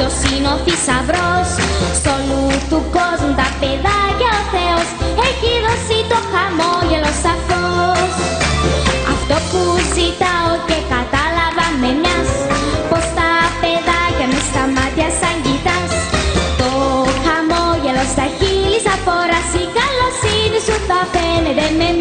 ποιος είναι ο θησαυρός. Σ' όλου του κόσμου τα παιδάκια ο Θεός έχει δώσει το χαμόγελο σαφώς. Αυτό που ζητάω και κατάλαβα με μιας, πως τα παιδάκια μες στα μάτια σαν κοιτάς. Το χαμόγελο στα χείλη σαν φοράς, η καλοσύνη σου θα φαίνεται με